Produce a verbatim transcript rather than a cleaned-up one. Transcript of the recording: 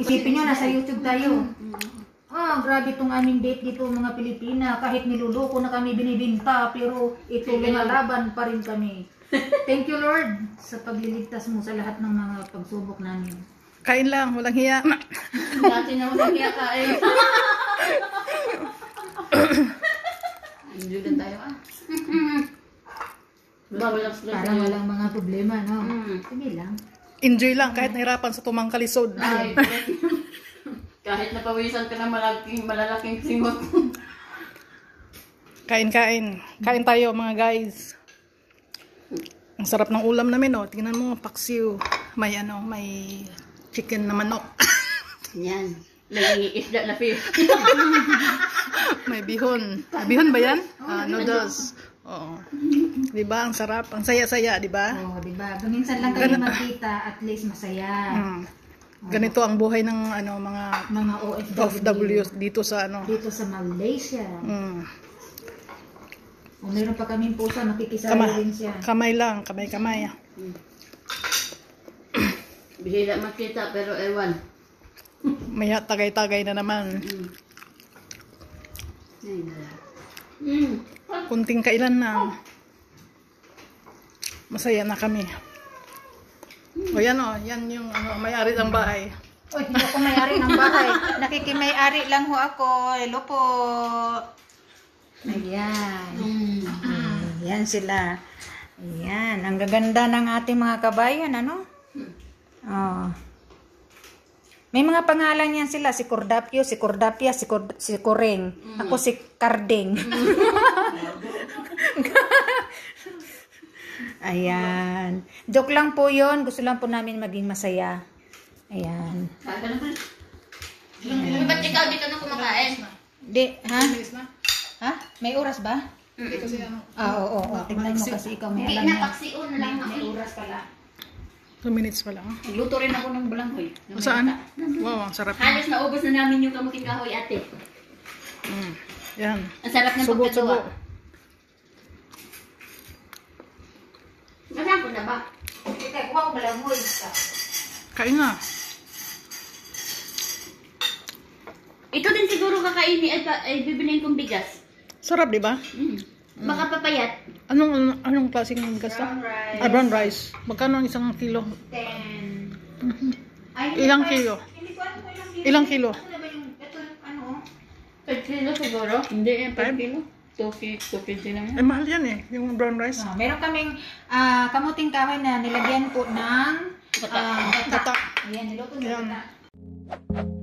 Isipin nyo, nasa YouTube tayo. Ah, grabe itong aming date dito mga Pilipina. Kahit niluloko na kami binibinta, pero ito lumalaban pa rin kami. Thank you Lord sa pagliligtas mo sa lahat ng mga pagsubok namin. Kain lang, walang hiya. Dati na walang hiya kain. Enjoy lang tayo ah. Parang walang mga problema, no? Sige lang. Enjoy lang kahit nahirapan sa tumangkalisod. Ay, kahit napawisan ka na malaking, malalaking singot. Kain, kain. Kain tayo mga guys. Ang sarap ng ulam namin, oh. Tingnan mo, paksiw. May ano, may chicken na manok. Yan. Laging isda na fish. May bihon. Bihon ba yan? Ah, noodles. Oo. Diba? Ang sarap. Ang saya-saya, diba? Oo, diba? Minsan lang kayo magkita, at least masaya. Hmm. Ganito ang buhay ng ano mga Mga O F W, O F W dito sa ano. dito sa Malaysia. Mm. O meron pa kaming pusa, makikisali Kamay, rin siya. kamay lang, kamay-kamay. Bihira makita pero ewan. Maya tagay-tagay na naman. Mm. Kunting kailan na. Masaya na kami. O yan o, yan yung ano, may-ari ng bahay. Uy, hindi ako may-ari ng bahay. Nakikimay-ari lang ho ako. Hello po. Ayan. Mm. Ayan sila. Ayan. Ang gaganda ng ating mga kabayan, ano? Oh. May mga pangalan yan sila. Si Cordapio, si Cordapia, si, Cord si Kureng. Ako si Karding. Ayan. Joke lang po yun. Gusto lang po namin maging masaya. Ayan. Ayan. Ba't ikaw dito na kumakain? Di, ha? na? Ha? May oras ba? Hindi kasi ano. Ah, oo, oo. Tignan mo kasi ikaw may alam Hindi na, yan. paksiun na lang May, may ako. oras pala. two minutes pa lang. Nagluto rin ako ng balanghoy. Saan? Wow, ang sarap. Halos naubos na namin yung kamuting kahoy ate. Mm. Yan. Ang sarap ng Subo, subo. pagkagawa. Masaan ko na ba? Ika, kuha ko malangoy. Kain na. Ito din siguro kakainin ay, ay bibiliin kong bigas. Sarap, di ba? Mm. Baka papayat. Anong, anong, anong klaseng bigas to? Brown rice. Ah, brown rice. Magkano ang isang kilo? ten. Mhm. Ay, hindi Ilang pa- kilo? Hindi ko alam kung ilang kilo. Ilang kilo? Ano na ba yung, ito, ano? five kilo siguro? Hindi, yan Five? five kilo. two K G lang Eh, mahal yan eh. Yung brown rice. Ah, meron kaming ah, kamuting kahoy na nilagyan po ng Gata. ah, gata. Gata. Ayan, niluto ng Ayan. gata.